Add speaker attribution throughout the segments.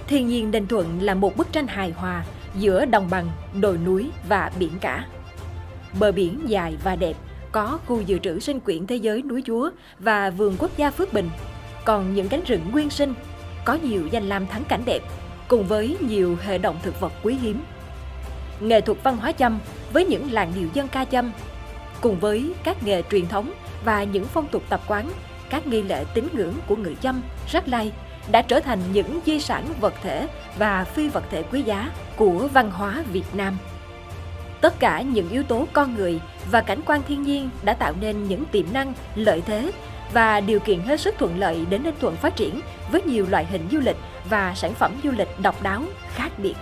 Speaker 1: Thiên nhiên Ninh Thuận là một bức tranh hài hòa giữa đồng bằng, đồi núi và biển cả. Bờ biển dài và đẹp, có khu dự trữ sinh quyển thế giới núi Chúa và vườn quốc gia Phước Bình, còn những cánh rừng nguyên sinh, có nhiều danh lam thắng cảnh đẹp, cùng với nhiều hệ động thực vật quý hiếm. Nghệ thuật văn hóa Chăm với những làn điệu dân ca Chăm, cùng với các nghề truyền thống và những phong tục tập quán, các nghi lễ tín ngưỡng của người Chăm, Rắc Lai đã trở thành những di sản vật thể và phi vật thể quý giá của văn hóa Việt Nam. Tất cả những yếu tố con người và cảnh quan thiên nhiên đã tạo nên những tiềm năng, lợi thế và điều kiện hết sức thuận lợi để Ninh Thuận phát triển với nhiều loại hình du lịch và sản phẩm du lịch độc đáo, khác biệt.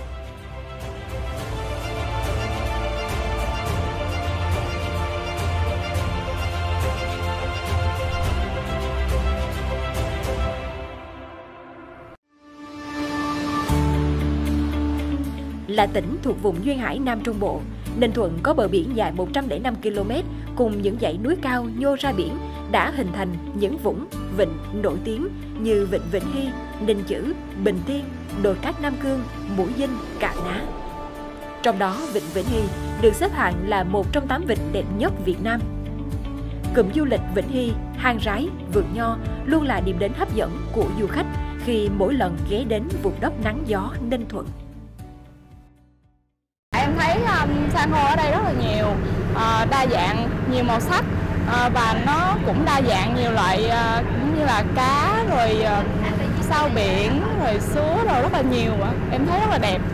Speaker 1: Là tỉnh thuộc vùng duyên hải Nam Trung Bộ, Ninh Thuận có bờ biển dài 105 km cùng những dãy núi cao nhô ra biển đã hình thành những vũng, vịnh nổi tiếng như Vịnh Vĩnh Hy, Ninh Chữ, Bình Tiên, đồi cát Nam Cương, Mũi Dinh, Cà Ná. Trong đó, Vịnh Vĩnh Hy được xếp hạng là một trong 8 vịnh đẹp nhất Việt Nam. Cụm du lịch Vĩnh Hy, hang rái, vườn nho luôn là điểm đến hấp dẫn của du khách khi mỗi lần ghé đến vùng đất nắng gió Ninh Thuận.
Speaker 2: Em thấy san hô ở đây rất là nhiều, đa dạng, nhiều màu sắc và nó cũng đa dạng nhiều loại như là cá, rồi sao biển, rồi sứa, rồi rất là nhiều. Em thấy rất là đẹp.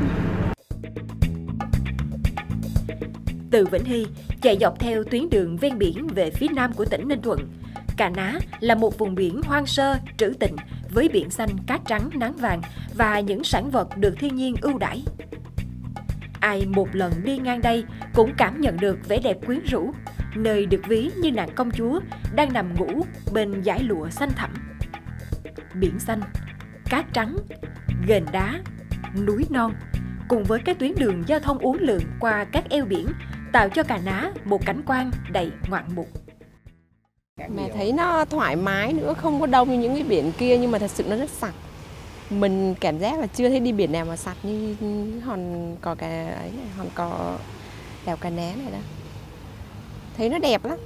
Speaker 1: Từ Vĩnh Hy chạy dọc theo tuyến đường ven biển về phía nam của tỉnh Ninh Thuận, Cà Ná là một vùng biển hoang sơ, trữ tình với biển xanh, cát trắng, nắng vàng và những sản vật được thiên nhiên ưu đãi. Ai một lần đi ngang đây cũng cảm nhận được vẻ đẹp quyến rũ, nơi được ví như nàng công chúa đang nằm ngủ bên dải lụa xanh thẳm. Biển xanh, cát trắng, ghềnh đá, núi non, cùng với các tuyến đường giao thông uốn lượn qua các eo biển tạo cho Cà Ná một cảnh quan đầy ngoạn mục.
Speaker 3: Mà thấy nó thoải mái nữa, không có đông như những cái biển kia, nhưng mà thật sự nó rất sạch. Mình cảm giác là chưa thấy đi biển nào mà sạch như hòn cò hòn cò đèo Cà Ná này đó. Thấy nó đẹp lắm.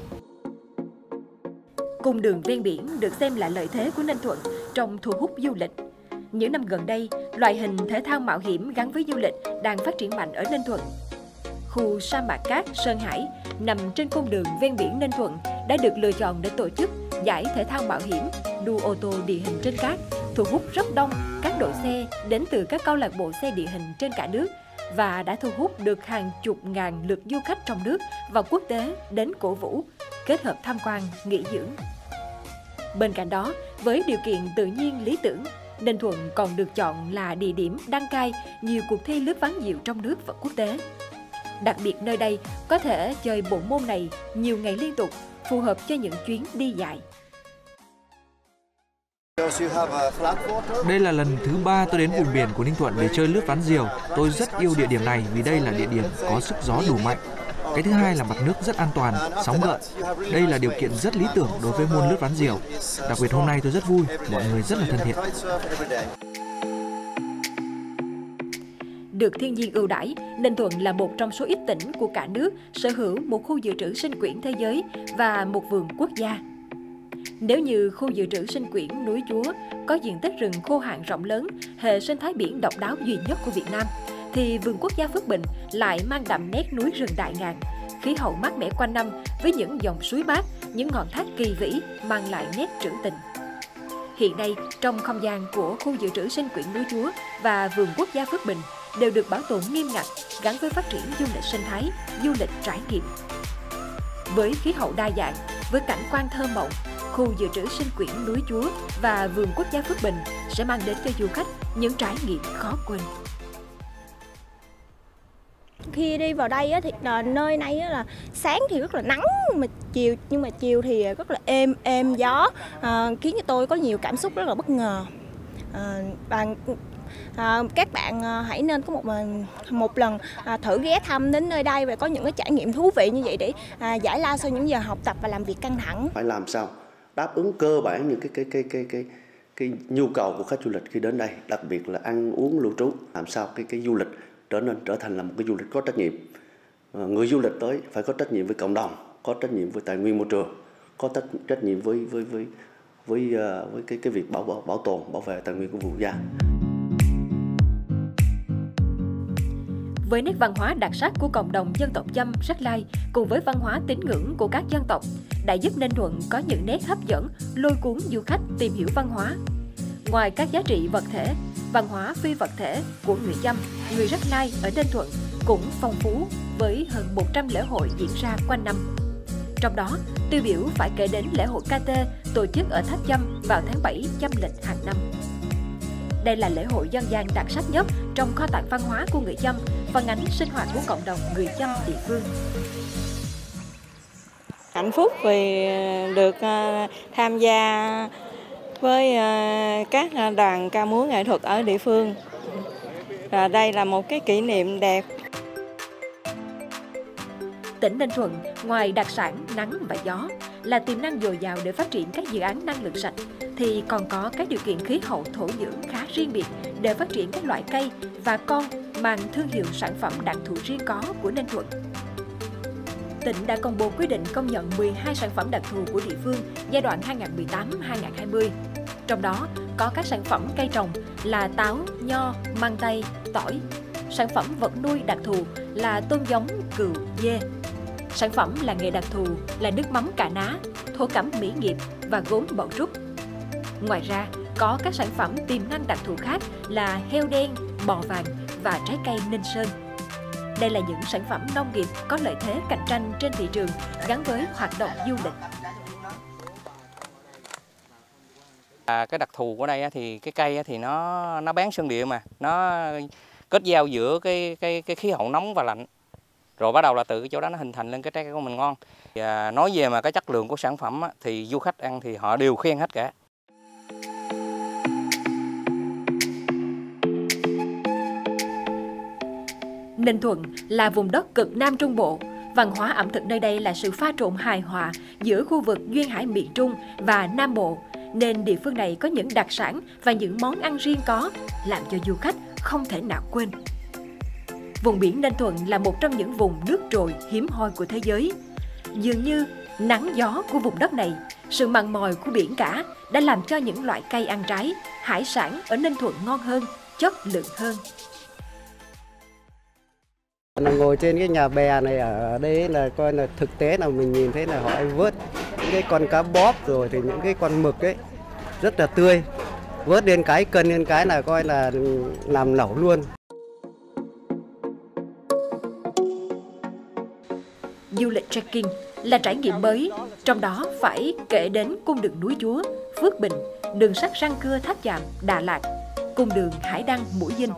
Speaker 1: Cung đường ven biển được xem là lợi thế của Ninh Thuận trong thu hút du lịch. Những năm gần đây, loại hình thể thao mạo hiểm gắn với du lịch đang phát triển mạnh ở Ninh Thuận. Khu sa mạc cát Sơn Hải nằm trên cung đường ven biển Ninh Thuận đã được lựa chọn để tổ chức giải thể thao mạo hiểm đua ô tô địa hình trên cát, thu hút rất đông các đội xe đến từ các câu lạc bộ xe địa hình trên cả nước và đã thu hút được hàng chục ngàn lượt du khách trong nước và quốc tế đến cổ vũ, kết hợp tham quan, nghỉ dưỡng. Bên cạnh đó, với điều kiện tự nhiên lý tưởng, Ninh Thuận còn được chọn là địa điểm đăng cai nhiều cuộc thi lướt ván diều trong nước và quốc tế. Đặc biệt nơi đây có thể chơi bộ môn này nhiều ngày liên tục, phù hợp cho những chuyến đi dài.
Speaker 4: Đây là lần thứ 3 tôi đến vùng biển của Ninh Thuận để chơi lướt ván diều. Tôi rất yêu địa điểm này vì đây là địa điểm có sức gió đủ mạnh. Cái thứ hai là mặt nước rất an toàn, sóng gợn. Đây là điều kiện rất lý tưởng đối với môn lướt ván diều. Đặc biệt hôm nay tôi rất vui, mọi người rất là thân thiện.
Speaker 1: Được thiên nhiên ưu đãi, Ninh Thuận là một trong số ít tỉnh của cả nước sở hữu một khu dự trữ sinh quyển thế giới và một vườn quốc gia. Nếu như khu dự trữ sinh quyển núi Chúa có diện tích rừng khô hạn rộng lớn, hệ sinh thái biển độc đáo duy nhất của Việt Nam, thì vườn quốc gia Phước Bình lại mang đậm nét núi rừng đại ngàn, khí hậu mát mẻ quanh năm với những dòng suối mát, những ngọn thác kỳ vĩ mang lại nét trữ tình. Hiện nay, trong không gian của khu dự trữ sinh quyển núi Chúa và vườn quốc gia Phước Bình đều được bảo tồn nghiêm ngặt gắn với phát triển du lịch sinh thái, du lịch trải nghiệm. Với khí hậu đa dạng, với cảnh quan thơ mộng, khu dự trữ sinh quyển núi Chúa và vườn quốc gia Phước Bình sẽ mang đến cho du khách những trải nghiệm khó quên.
Speaker 5: Khi đi vào đây thì nơi này là sáng thì rất là nắng nhưng mà chiều thì rất là êm gió, khiến cho tôi có nhiều cảm xúc rất là bất ngờ. Các bạn hãy nên có một lần thử ghé thăm đến nơi đây và có những cái trải nghiệm thú vị như vậy để giải lao sau những giờ học tập và làm việc căng thẳng.
Speaker 6: Phải làm sao đáp ứng cơ bản những cái nhu cầu của khách du lịch khi đến đây, đặc biệt là ăn uống lưu trú, làm sao cái du lịch trở thành là một cái du lịch có trách nhiệm. Người du lịch tới phải có trách nhiệm với cộng đồng, có trách nhiệm với tài nguyên môi trường, có trách nhiệm với cái việc bảo tồn, bảo vệ tài nguyên của quốc gia.
Speaker 1: Với nét văn hóa đặc sắc của cộng đồng dân tộc Chăm, Sách Lai cùng với văn hóa tín ngưỡng của các dân tộc đã giúp Ninh Thuận có những nét hấp dẫn, lôi cuốn du khách tìm hiểu văn hóa. Ngoài các giá trị vật thể, văn hóa phi vật thể của người Chăm, người Sách Lai ở Ninh Thuận cũng phong phú với hơn 100 lễ hội diễn ra quanh năm. Trong đó, tiêu biểu phải kể đến lễ hội KT tổ chức ở Tháp Chăm vào tháng 7 Chăm lịch hàng năm. Đây là lễ hội dân gian đặc sắc nhất trong kho tàng văn hóa của người Chăm, phản ánh sinh hoạt của cộng đồng người Chăm địa phương.
Speaker 7: Hạnh phúc vì được tham gia với các đoàn ca múa nghệ thuật ở địa phương. Và đây là một cái kỷ niệm đẹp.
Speaker 1: Tỉnh Ninh Thuận, ngoài đặc sản nắng và gió là tiềm năng dồi dào để phát triển các dự án năng lượng sạch, thì còn có các điều kiện khí hậu thổ nhưỡng khá riêng biệt để phát triển các loại cây và con mang thương hiệu sản phẩm đặc thù riêng có của Ninh Thuận. Tỉnh đã công bố quyết định công nhận 12 sản phẩm đặc thù của địa phương giai đoạn 2018-2020. Trong đó có các sản phẩm cây trồng là táo, nho, măng tây, tỏi. Sản phẩm vật nuôi đặc thù là tôm giống, cừu, dê. Sản phẩm làng nghề đặc thù là nước mắm cả ná, thổ cẩm mỹ nghiệp và gốm Bảo Trúc. Ngoài ra, có các sản phẩm tiềm năng đặc thù khác là heo đen, bò vàng và trái cây Ninh Sơn. Đây là những sản phẩm nông nghiệp có lợi thế cạnh tranh trên thị trường gắn với hoạt động du lịch.
Speaker 8: Cái đặc thù của đây thì cái cây thì nó bán sơn địa mà, nó kết giao giữa cái khí hậu nóng và lạnh. Rồi bắt đầu là từ cái chỗ đó nó hình thành lên cái trái cây của mình ngon. Nói về mà cái chất lượng của sản phẩm thì du khách ăn thì họ đều khen hết cả.
Speaker 1: Ninh Thuận là vùng đất cực Nam Trung Bộ. Văn hóa ẩm thực nơi đây là sự pha trộn hài hòa giữa khu vực duyên hải miền Trung và Nam Bộ, nên địa phương này có những đặc sản và những món ăn riêng có, làm cho du khách không thể nào quên. Vùng biển Ninh Thuận là một trong những vùng nước trồi hiếm hoi của thế giới. Dường như nắng gió của vùng đất này, sự mặn mòi của biển cả đã làm cho những loại cây ăn trái, hải sản ở Ninh Thuận ngon hơn, chất lượng hơn.
Speaker 9: Ngồi trên cái nhà bè này ở đây là coi là thực tế là mình nhìn thấy là họ vớt những cái con cá bóp rồi thì những cái con mực ấy rất là tươi, vớt lên cái cân lên cái là coi là làm lẩu luôn.
Speaker 1: Du lịch trekking là trải nghiệm mới, trong đó phải kể đến cung đường núi Chúa, Phước Bình, đường sắt Răng Cưa Tháp Chàm, Đà Lạt, cung đường Hải Đăng, Mũi Dinh.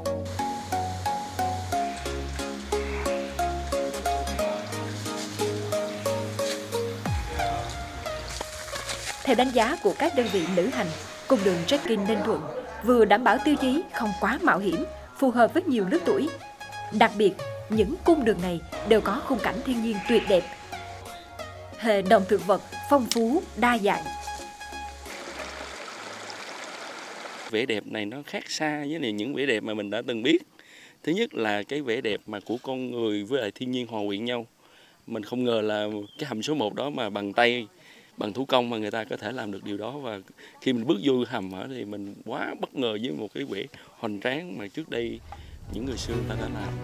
Speaker 1: Theo đánh giá của các đơn vị lữ hành, cung đường trekking Ninh Thuận vừa đảm bảo tiêu chí không quá mạo hiểm, phù hợp với nhiều lứa tuổi. Đặc biệt, những cung đường này đều có khung cảnh thiên nhiên tuyệt đẹp. Hệ động thực vật phong phú, đa dạng.
Speaker 10: Vẻ đẹp này nó khác xa với những vẻ đẹp mà mình đã từng biết. Thứ nhất là cái vẻ đẹp mà của con người với lại thiên nhiên hòa quyện nhau. Mình không ngờ là cái hầm số 1 đó mà bằng tay, bằng thủ công mà người ta có thể làm được điều đó, và khi mình bước vô hầm thì mình quá bất ngờ với một cái vẻ hoành tráng mà trước đây những người xưa ta đã làm.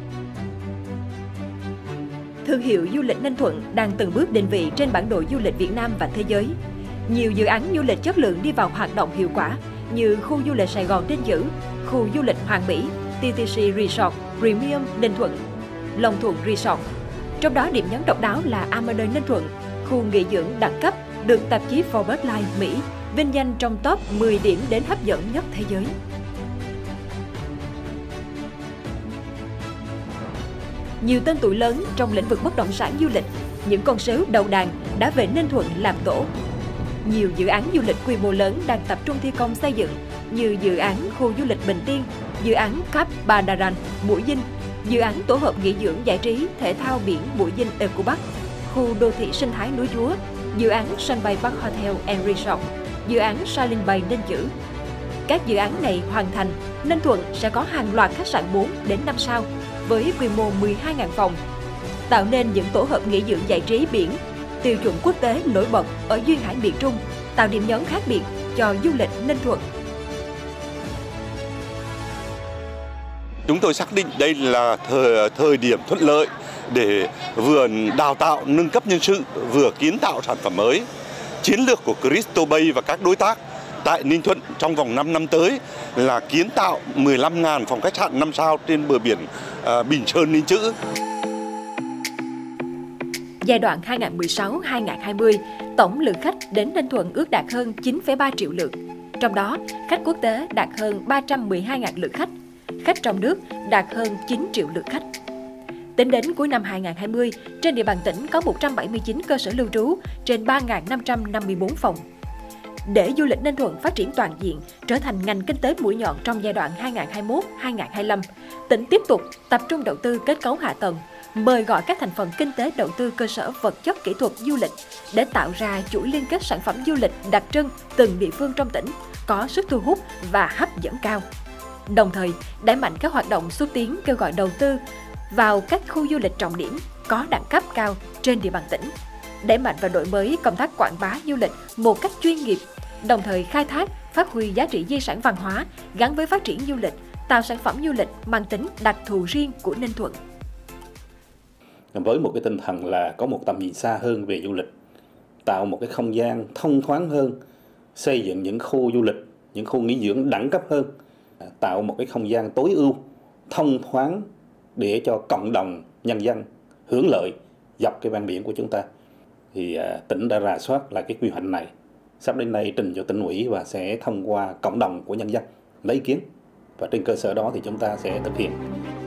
Speaker 1: Thương hiệu du lịch Ninh Thuận đang từng bước định vị trên bản đồ du lịch Việt Nam và thế giới. Nhiều dự án du lịch chất lượng đi vào hoạt động hiệu quả như khu du lịch Sài Gòn Ninh Dữ, khu du lịch Hoàng Mỹ, TTC Resort, Premium Ninh Thuận, Long Thuận Resort. Trong đó điểm nhấn độc đáo là Amador Ninh Thuận, khu nghỉ dưỡng đẳng cấp được tạp chí Forbes Life Mỹ vinh danh trong top 10 điểm đến hấp dẫn nhất thế giới. Nhiều tên tuổi lớn trong lĩnh vực bất động sản du lịch, những con sếu đầu đàn đã về Ninh Thuận làm tổ. Nhiều dự án du lịch quy mô lớn đang tập trung thi công xây dựng như dự án khu du lịch Bình Tiên, dự án Cap Badaran, Mũi Dinh, dự án tổ hợp nghỉ dưỡng giải trí thể thao biển Mũi Dinh Eco Park, khu đô thị sinh thái núi Chúa, dự án sân bay Park Hotel and Resort, dự án Silent Bay Ninh Chữ. Các dự án này hoàn thành, Ninh Thuận sẽ có hàng loạt khách sạn 4 đến 5 sao với quy mô 12.000 phòng, tạo nên những tổ hợp nghỉ dưỡng giải trí biển tiêu chuẩn quốc tế nổi bật ở duyên hải miền Trung, tạo điểm nhấn khác biệt cho du lịch Ninh Thuận.
Speaker 11: Chúng tôi xác định đây là thời điểm thuận lợi để vừa đào tạo, nâng cấp nhân sự, vừa kiến tạo sản phẩm mới. Chiến lược của Crystal Bay và các đối tác tại Ninh Thuận trong vòng 5 năm tới là kiến tạo 15.000 phòng khách sạn 5 sao trên bờ biển Bình Sơn, Ninh Chữ.
Speaker 1: Giai đoạn 2016-2020, tổng lượng khách đến Ninh Thuận ước đạt hơn 9,3 triệu lượt. Trong đó, khách quốc tế đạt hơn 312.000 lượt khách, khách trong nước đạt hơn 9 triệu lượt khách. Tính đến cuối năm 2020, trên địa bàn tỉnh có 179 cơ sở lưu trú trên 3.554 phòng. Để du lịch Ninh Thuận phát triển toàn diện, trở thành ngành kinh tế mũi nhọn trong giai đoạn 2021-2025, tỉnh tiếp tục tập trung đầu tư kết cấu hạ tầng, mời gọi các thành phần kinh tế đầu tư cơ sở vật chất kỹ thuật du lịch để tạo ra chuỗi liên kết sản phẩm du lịch đặc trưng từng địa phương trong tỉnh, có sức thu hút và hấp dẫn cao. Đồng thời, đẩy mạnh các hoạt động xúc tiến kêu gọi đầu tư vào các khu du lịch trọng điểm có đẳng cấp cao trên địa bàn tỉnh, đẩy mạnh và đổi mới công tác quảng bá du lịch một cách chuyên nghiệp, đồng thời khai thác, phát huy giá trị di sản văn hóa gắn với phát triển du lịch, tạo sản phẩm du lịch mang tính đặc thù riêng của Ninh Thuận.
Speaker 12: Với một cái tinh thần là có một tầm nhìn xa hơn về du lịch, tạo một cái không gian thông thoáng hơn, xây dựng những khu du lịch, những khu nghỉ dưỡng đẳng cấp hơn, tạo một cái không gian tối ưu, thông thoáng để cho cộng đồng nhân dân hưởng lợi dọc cái ven biển của chúng ta. Thì tỉnh đã rà soát lại cái quy hoạch này, sắp đến đây trình cho tỉnh ủy và sẽ thông qua cộng đồng của nhân dân lấy ý kiến, và trên cơ sở đó thì chúng ta sẽ thực hiện.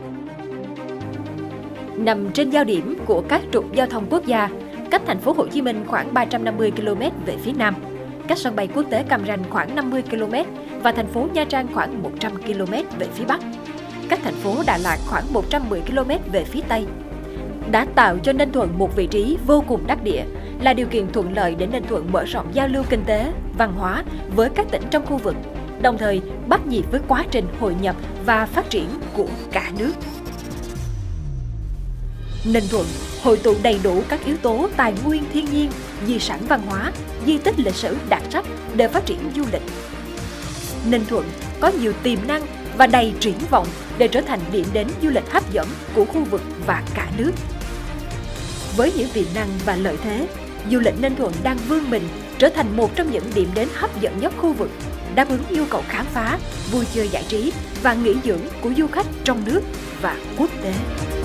Speaker 1: Nằm trên giao điểm của các trục giao thông quốc gia, cách thành phố Hồ Chí Minh khoảng 350 km về phía nam, cách sân bay quốc tế Cam Ranh khoảng 50 km và thành phố Nha Trang khoảng 100 km về phía bắc, cách thành phố Đà Lạt khoảng 110 km về phía tây, đã tạo cho Ninh Thuận một vị trí vô cùng đắc địa, là điều kiện thuận lợi để Ninh Thuận mở rộng giao lưu kinh tế, văn hóa với các tỉnh trong khu vực, đồng thời bắt nhịp với quá trình hội nhập và phát triển của cả nước. Ninh Thuận hội tụ đầy đủ các yếu tố tài nguyên thiên nhiên, di sản văn hóa, di tích lịch sử đặc sắc để phát triển du lịch. Ninh Thuận có nhiều tiềm năng và đầy triển vọng để trở thành điểm đến du lịch hấp dẫn của khu vực và cả nước. Với những tiềm năng và lợi thế, du lịch Ninh Thuận đang vươn mình trở thành một trong những điểm đến hấp dẫn nhất khu vực, đáp ứng nhu cầu khám phá, vui chơi giải trí và nghỉ dưỡng của du khách trong nước và quốc tế.